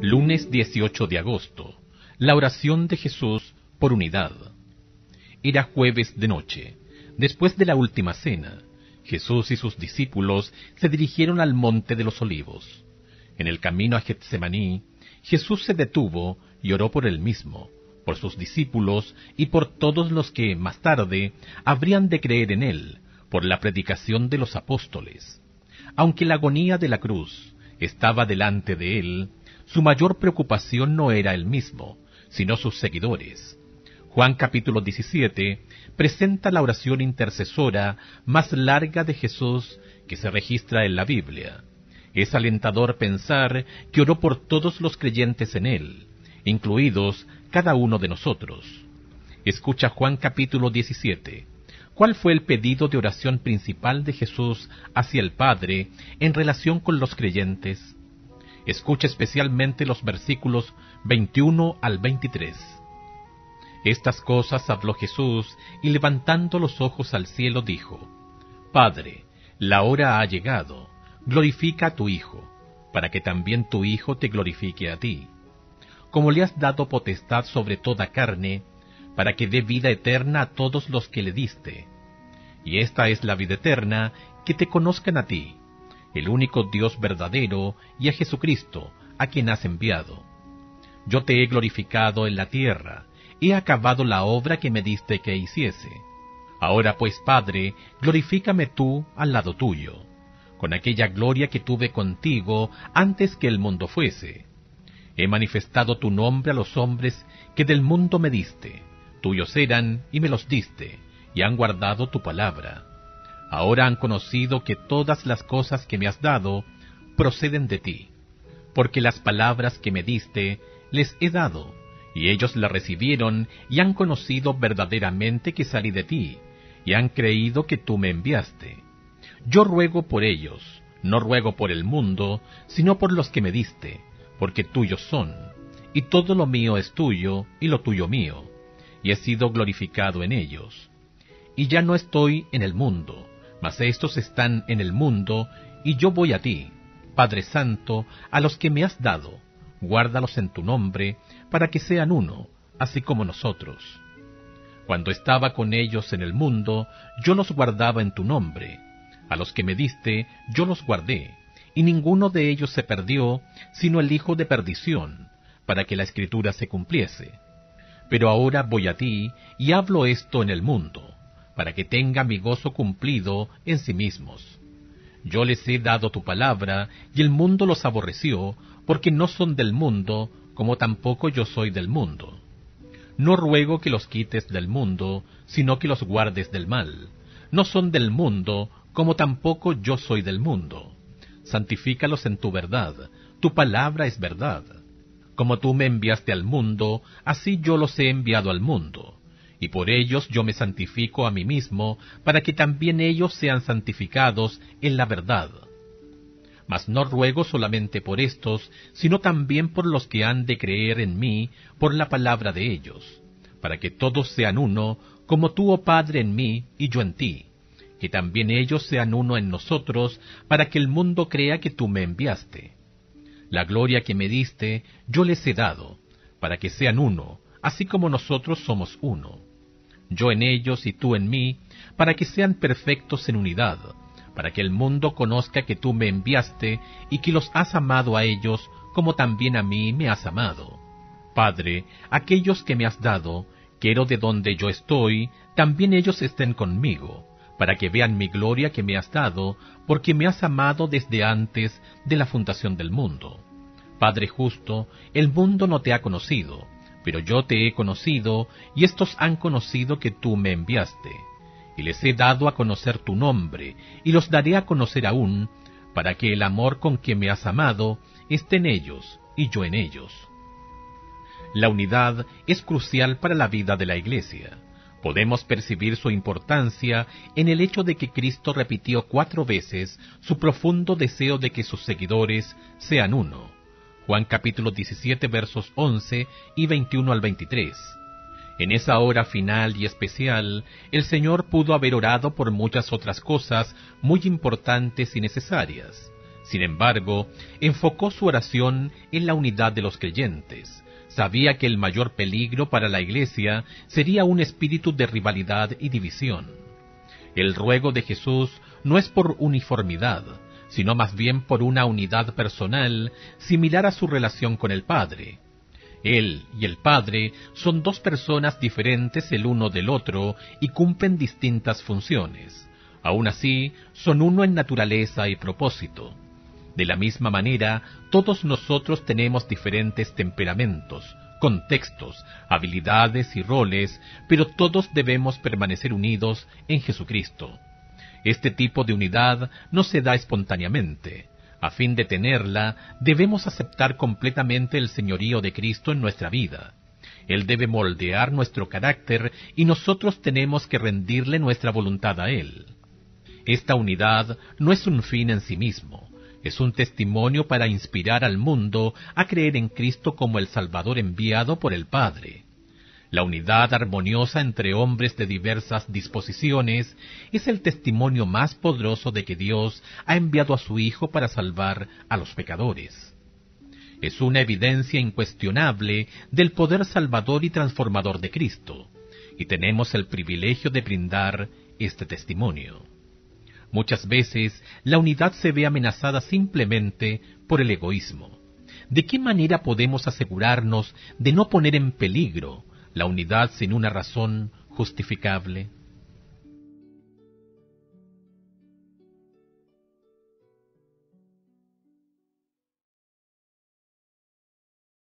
Lunes 18 de agosto. La oración de Jesús por unidad. Era jueves de noche. Después de la última cena, Jesús y sus discípulos se dirigieron al monte de los olivos. En el camino a Getsemaní, Jesús se detuvo y oró por él mismo, por sus discípulos y por todos los que, más tarde, habrían de creer en él, por la predicación de los apóstoles. Aunque la agonía de la cruz estaba delante de él, su mayor preocupación no era él mismo, sino sus seguidores. Juan capítulo 17 presenta la oración intercesora más larga de Jesús que se registra en la Biblia. Es alentador pensar que oró por todos los creyentes en él, incluidos cada uno de nosotros. Escucha Juan capítulo 17. ¿Cuál fue el pedido de oración principal de Jesús hacia el Padre en relación con los creyentes? Escucha especialmente los versículos 21 al 23. Estas cosas habló Jesús, y levantando los ojos al cielo dijo: Padre, la hora ha llegado, glorifica a tu Hijo, para que también tu Hijo te glorifique a ti. Como le has dado potestad sobre toda carne, para que dé vida eterna a todos los que le diste. Y esta es la vida eterna, que te conozcan a ti, el único Dios verdadero, y a Jesucristo, a quien has enviado. Yo te he glorificado en la tierra, he acabado la obra que me diste que hiciese. Ahora pues, Padre, glorifícame tú al lado tuyo, con aquella gloria que tuve contigo antes que el mundo fuese. He manifestado tu nombre a los hombres que del mundo me diste. Tuyos eran, y me los diste, y han guardado tu palabra. Ahora han conocido que todas las cosas que me has dado proceden de ti, porque las palabras que me diste les he dado, y ellos las recibieron y han conocido verdaderamente que salí de ti, y han creído que tú me enviaste. Yo ruego por ellos, no ruego por el mundo, sino por los que me diste, porque tuyos son, y todo lo mío es tuyo, y lo tuyo mío, y he sido glorificado en ellos. Y ya no estoy en el mundo, mas estos están en el mundo, y yo voy a ti, Padre Santo, a los que me has dado, guárdalos en tu nombre, para que sean uno, así como nosotros. Cuando estaba con ellos en el mundo, yo los guardaba en tu nombre. A los que me diste, yo los guardé, y ninguno de ellos se perdió, sino el hijo de perdición, para que la Escritura se cumpliese. Pero ahora voy a ti, y hablo esto en el mundo, para que tenga mi gozo cumplido en sí mismos. Yo les he dado tu palabra, y el mundo los aborreció, porque no son del mundo, como tampoco yo soy del mundo. No ruego que los quites del mundo, sino que los guardes del mal. No son del mundo, como tampoco yo soy del mundo. Santifícalos en tu verdad, tu palabra es verdad. Como tú me enviaste al mundo, así yo los he enviado al mundo. Y por ellos yo me santifico a mí mismo, para que también ellos sean santificados en la verdad. Mas no ruego solamente por estos, sino también por los que han de creer en mí por la palabra de ellos, para que todos sean uno, como tú, oh Padre, en mí y yo en ti, que también ellos sean uno en nosotros, para que el mundo crea que tú me enviaste. La gloria que me diste yo les he dado, para que sean uno, así como nosotros somos uno. Yo en ellos y tú en mí, para que sean perfectos en unidad, para que el mundo conozca que tú me enviaste y que los has amado a ellos como también a mí me has amado. Padre, aquellos que me has dado, quiero de donde yo estoy, también ellos estén conmigo, para que vean mi gloria que me has dado, porque me has amado desde antes de la fundación del mundo. Padre justo, el mundo no te ha conocido, pero yo te he conocido, y estos han conocido que tú me enviaste. Y les he dado a conocer tu nombre, y los daré a conocer aún, para que el amor con que me has amado esté en ellos, y yo en ellos. La unidad es crucial para la vida de la Iglesia. Podemos percibir su importancia en el hecho de que Cristo repitió 4 veces su profundo deseo de que sus seguidores sean uno. Juan capítulo 17 versos 11 y 21 al 23. En esa hora final y especial, el Señor pudo haber orado por muchas otras cosas muy importantes y necesarias. Sin embargo, enfocó su oración en la unidad de los creyentes. Sabía que el mayor peligro para la Iglesia sería un espíritu de rivalidad y división. El ruego de Jesús no es por uniformidad, sino más bien por una unidad personal similar a su relación con el Padre. Él y el Padre son dos personas diferentes el uno del otro y cumplen distintas funciones. Aún así, son uno en naturaleza y propósito. De la misma manera, todos nosotros tenemos diferentes temperamentos, contextos, habilidades y roles, pero todos debemos permanecer unidos en Jesucristo. Este tipo de unidad no se da espontáneamente. A fin de tenerla, debemos aceptar completamente el señorío de Cristo en nuestra vida. Él debe moldear nuestro carácter y nosotros tenemos que rendirle nuestra voluntad a Él. Esta unidad no es un fin en sí mismo, es un testimonio para inspirar al mundo a creer en Cristo como el Salvador enviado por el Padre. La unidad armoniosa entre hombres de diversas disposiciones es el testimonio más poderoso de que Dios ha enviado a su Hijo para salvar a los pecadores. Es una evidencia incuestionable del poder salvador y transformador de Cristo, y tenemos el privilegio de brindar este testimonio. Muchas veces la unidad se ve amenazada simplemente por el egoísmo. ¿De qué manera podemos asegurarnos de no poner en peligro la unidad sin una razón justificable?